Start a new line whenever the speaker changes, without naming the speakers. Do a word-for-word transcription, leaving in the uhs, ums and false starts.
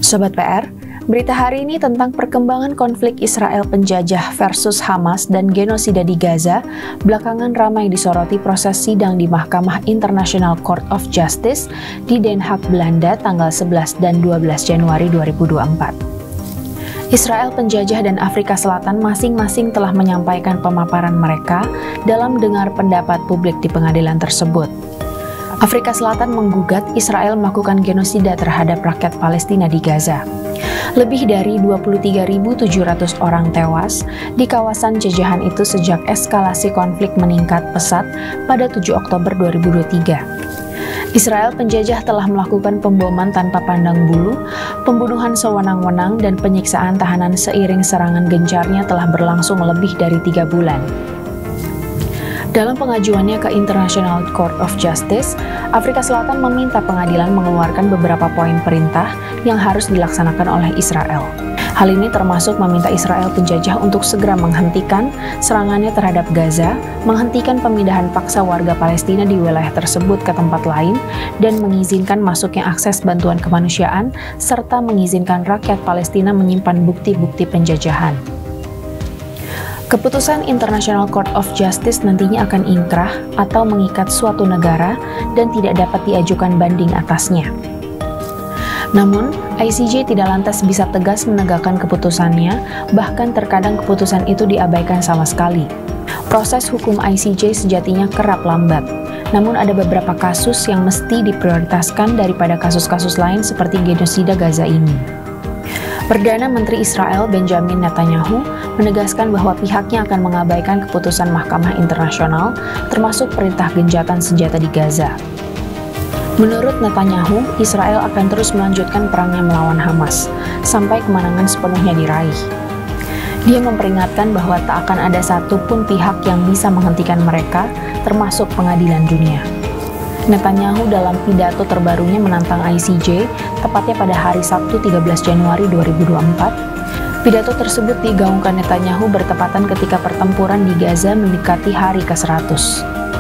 Sobat P R, berita hari ini tentang perkembangan konflik Israel penjajah versus Hamas dan genosida di Gaza belakangan ramai disoroti proses sidang di Mahkamah International Court of Justice di Den Haag, Belanda tanggal sebelas dan dua belas Januari dua ribu dua puluh empat. Israel penjajah dan Afrika Selatan masing-masing telah menyampaikan pemaparan mereka dalam dengar pendapat publik di pengadilan tersebut. Afrika Selatan menggugat Israel melakukan genosida terhadap rakyat Palestina di Gaza. Lebih dari dua puluh tiga ribu tujuh ratus orang tewas di kawasan jajahan itu sejak eskalasi konflik meningkat pesat pada tujuh Oktober dua ribu dua puluh tiga. Israel penjajah telah melakukan pemboman tanpa pandang bulu, pembunuhan sewenang-wenang, dan penyiksaan tahanan seiring serangan gencarnya telah berlangsung lebih dari tiga bulan. Dalam pengajuannya ke International Court of Justice, Afrika Selatan meminta pengadilan mengeluarkan beberapa poin perintah yang harus dilaksanakan oleh Israel. Hal ini termasuk meminta Israel penjajah untuk segera menghentikan serangannya terhadap Gaza, menghentikan pemindahan paksa warga Palestina di wilayah tersebut ke tempat lain, dan mengizinkan masuknya akses bantuan kemanusiaan, serta mengizinkan rakyat Palestina menyimpan bukti-bukti penjajahan. Keputusan International Court of Justice nantinya akan ingkrah atau mengikat suatu negara dan tidak dapat diajukan banding atasnya. Namun, I C J tidak lantas bisa tegas menegakkan keputusannya, bahkan terkadang keputusan itu diabaikan sama sekali. Proses hukum I C J sejatinya kerap lambat, namun ada beberapa kasus yang mesti diprioritaskan daripada kasus-kasus lain seperti genosida Gaza ini. Perdana Menteri Israel Benjamin Netanyahu menegaskan bahwa pihaknya akan mengabaikan keputusan Mahkamah Internasional, termasuk perintah gencatan senjata di Gaza. Menurut Netanyahu, Israel akan terus melanjutkan perangnya melawan Hamas, sampai kemenangan sepenuhnya diraih. Dia memperingatkan bahwa tak akan ada satupun pihak yang bisa menghentikan mereka, termasuk pengadilan dunia. Netanyahu dalam pidato terbarunya menantang I C J, tepatnya pada hari Sabtu tiga belas Januari dua ribu dua puluh empat. Pidato tersebut digaungkan Netanyahu bertepatan ketika pertempuran di Gaza mendekati hari ke seratus.